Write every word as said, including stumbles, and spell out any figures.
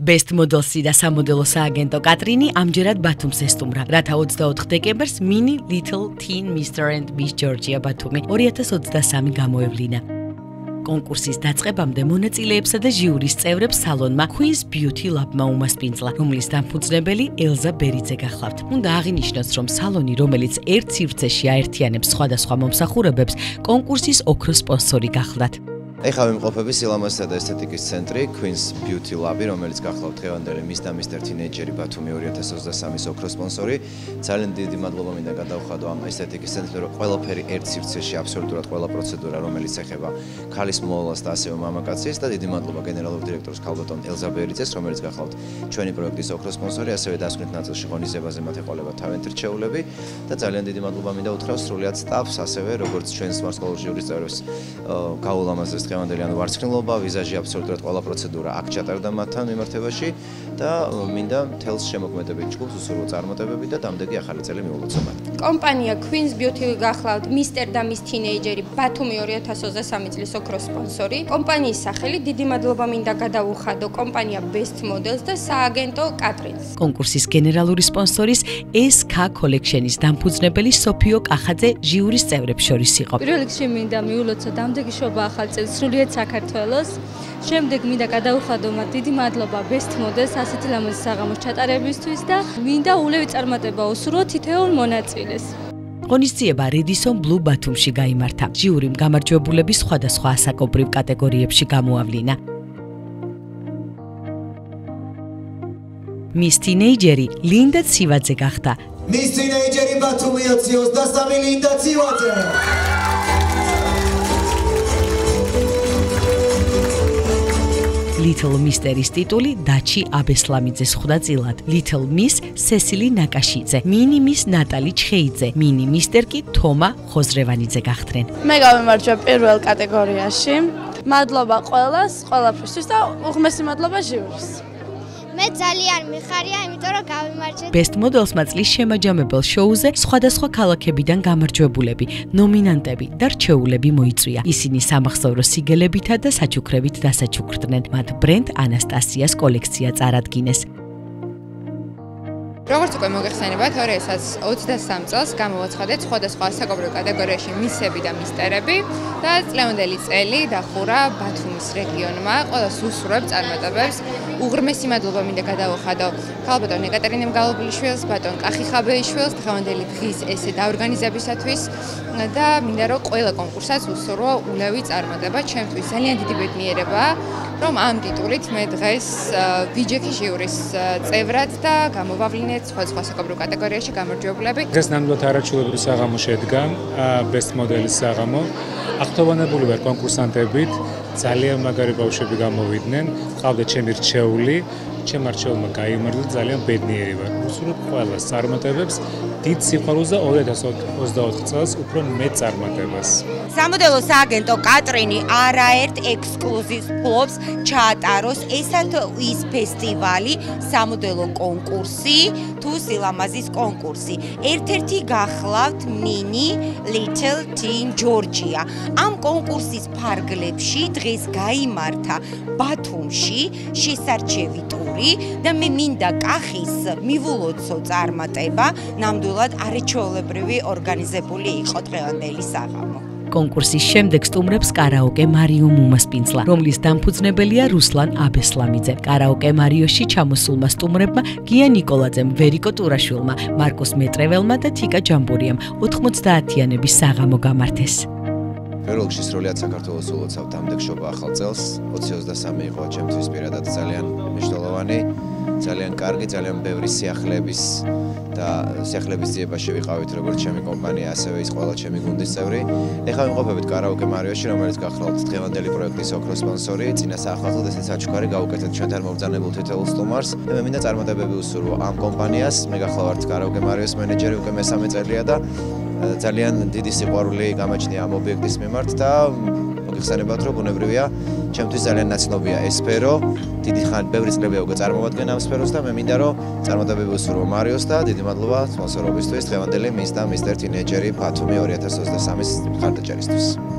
Best Models-ი და სამოდელო სააგენტო კატრინი ამჯერად ბათუმს ესტუმრა, რათა ოცდაოთხ დეკემბერს Mini Little Teen Mister and Miss Georgia ბათუმი ორი ათას ოცდასამი გამოევლინა. კონკურსის დაწყებამდე მონაწილეებსა და ჟიურის წევრებს სალონმა Queen's Beauty Lab-მა უმასპინძლა, რომლის დამფუძნებელი ელზა ბერიძე გახლავთ. უნდა აღინიშნოს, რომ სალონი, რომელიც ერთ სივრცეში აერთიანებს სხვადასხვა მომსახურებებს, კონკურსის ოქროს სპონსორი გახლდათ. ეხლა ვიმყოფები სილამაზისა და ესთეტიკის ცენტრი Queen's Beauty Lab-ი, რომელიც გახლავთ დღევანდელი Miss და Mister Teenager ბათუმი ორი ათას ოცდასამის ოქროს სპონსორი. ძალიან დიდი მადლობა მინდა გადავხადო ამ ესთეტიკის ცენტრს, რომ ყველაფერი ერთ სივრცეში, აბსოლუტურად ყველა პროცედურა, რომელიც ეხება ქალის მოვალას და ასევე მამაკაცის და დიდი მადლობა გენერალურ დირექტორს ქალბატონ ელზა ბერიძეს, რომელიც გახლავთ ჩვენი პროექტის ოქროს სპონსორი, ასევე დასკვნით ნაწილში ღონისძიებაზე მათ ეყოლება თავენთ რჩეულები და ძალიან დიდი მადლობა მინდა უთხრა სრულიად სტაფს, ასევე როგორც ჩვენს ვარსკვლავურ ჟიურის წევრებს გაულამაზეს დღევანდელი ანუ ვარცხნილობა, ვიზაჟი, აბსოლუტურად ყველა პროცედურა აქ ჩატარდა მათთან მიმართებაში და მინდა მთელს შემოქმედებით ჯგუფს უსურვო წარმატებები და დამდეგი ახალი წელი მიულოცო მათ. კომპანია Queen's Beauty გახლავთ Mister და Miss Teenager ბათუმი ორი ათას ოცდასამი წლის ოქროს სპონსორი. კომპანიის სახელი დიდი მადლობა მინდა გადავუხადო კომპანია Best Models და სააგენტო კატრინს. კონკურსის გენერალური სპონსორის ეს ქა Collection-ის დამფუძნებელი სოფიო კახაძე ჟიურის წევრებს შორის იყო. პირველ რიგში მინდა მიულოცო დამდეგი შობა ახალ წელს სრულიად საქართველოს. შემდეგ მინდა გადავუხადო მათ დიდი მადლობა Best Models ასეთი ლამაზი საღამოს ჩატარებისთვის და მინდა ულევი წარმატება უსურვო თითოეულ მონაწილეს. ღონისძიება Redison Blue ბათუმში გაიმართა. ჟიურიმ გამარჯვებულები სხვადასხვა ასაკობრივ კატეგორიებში გამოავლინა. Miss Teenager-ი ლინდა ცივაძე გახდა. Miss Teenager-ი ბათუმი ოცი ოცდასამი ლინდა ცივაძე. Little Mister-ის ტიტული დაჩი აბესლამიძეს ხვდა წილად. Little Miss სესილი ნაკაშიძე, Mini Miss ნატალი ჩხეიძე, Mini Mister კი თომა ხოზრევანიძე გახდნენ. მე გავიმარჯვა პირველ კატეგორიაში. მადლობა ყველას, ყველაფრისთვის და უღმესი მადლობა ჟიურის. მე ძალიან მიხარია, იმიტომ რომ გავიმარჯვე. Best Models-მა წლის შემაჯამებელ შოუზე სხვადასხვა ქალაქებიდან გამარჯვებულები, ნომინანტები და რჩეულები მოიწვია. ისინი სამახსოვრო სიგელებითა და საჩუქრებით დასაჩუქრდნენ. მათ ბრენდ ანასტასიას კოლექცია წარადგინეს. როგორც უკვე მოგეხსენებათ, ორი ათას ოცდასამ წელს გამოვაცხადეთ სხვადასხვა ასაკობრივ კატეგორიაში მისები და მისტერები და წლევანდელი წელი დახურა ბათუმის რეგიონმა. ყველას უსურვებ წარმატებებს. უღრმესი მადლობა მინდა გადავუხადო ქალბატონ ეკატერინე მგალობლიშვილს, ბატონ კახი ხაბეიშვილს დღევანდელი დღის ესე დაორგანიზებისათვის და მინდა რომ ყველა კონკურსას უსურვო ულევი წარმატება. ჩემთვის ძალიან დიდი ბედნიერებაა, რომ ამ ტიტულით მე დღეს ვიჯექი ჟიურის წევრად და გამოვავლინეთ სხვადასხვა ასაკობრივ კატეგორიაში გამარჯვებულები. დღეს ნამდვილად არაჩვეულებრივი საღამო შედგა Best Models საღამო. აღთოვანებული ვარ კონკურსანტებით, ძალიან მაგარი ბავშვები გამოვიდნენ, ყავდა ჩემი რჩეული, ჩემ რჩეულმა გაიმარჯვა, ძალიან ბედნიერი ვარ. უსურვებ ყველას წარმატებებს, დიდ სიყვარულს და ორი ათას ოცდაოთხ წელს უფრო მეტ წარმატებას. სამოდელო სააგენტო კატრინი არაერთ ექსკლუზივ ფლობს ჩაატაროს ესათ ის ფესტივალი, სამოდელო კონკურსი თუ სილამაზის კონკურსი. ერთ-ერთი გახლავთ Mini Little Teen Georgia. ამ კონკურსის ფარგლებში დღეს გაიმართა ბათუმში შესარჩევი ტური და მე მინდა კახის მივულოცო წარმატება, ნამდვილად არაჩვეულებრივი ორგანიზებული იყო დღევანდელი საღამო. კონკურსის შემდეგ სტუმრებს კარაოკე მარიომ უმასპინძლა, რომლის დამფუძნებელია რუსლან აბესლამიძე. კარაოკე მარიოში ჩამოსულმა სტუმრებმა გია ნიკოლაძემ, ვერიკო ტურაშვილმა, მარკოს მეტრეველმა და თიკა ჯამბურიამ ოთხმოცდაათიანების საღამო გამართეს. პირველ რიგში სრულიად საქართველოს ულოცავ დამდეგ შობა ახალ წელს. ოცი ოცდასამი იყო ჩემთვის პირადად ძალიან მნიშვნელოვანი, ძალიან კარგი, ძალიან ბევრი სიახლეების და სიახლეების ძიებაში ვიყავით როგორც ჩემი კომპანია, ასევე ის ყველა ჩემი გუნდის წევრი. ეხლა ვიმყოფებით კარაოკე მარიოში, რომელიც გახლავთ დღევანდელი პროექტის ოქროს სპონსორი. წინა საახალწლოდ ესეც საჩუქარი გავუკეთეთ ჩვენთან მომბრძანებულ თითოეულ სტუმარს. მე მინდა წარმატებები უსურვო ამ კომპანიას. მე გახლავართ კარაოკე მარიოს მენეჯერი უკვე მესამე წელია და ძალიან დიდი სიყვარული გამაჩნია ამ ობიექტის მიმართ და მოგეხსენებათ, რომ ბუნებრივია, ჩემთვის ძალიან ნაცნობია ეს სფერო. დიდი ხანი, ბევრი წლებია უკვე წარმოვადგენ ამ სფეროს და მე მინდა რომ წარმატებები უსურვო მარიოს და დიდი მადლობა სპონსორობისთვის დღევანდელი Miss და Mister Teenager ბათუმი ორი ათას ოცდასამის მხარდაჭერისთვის.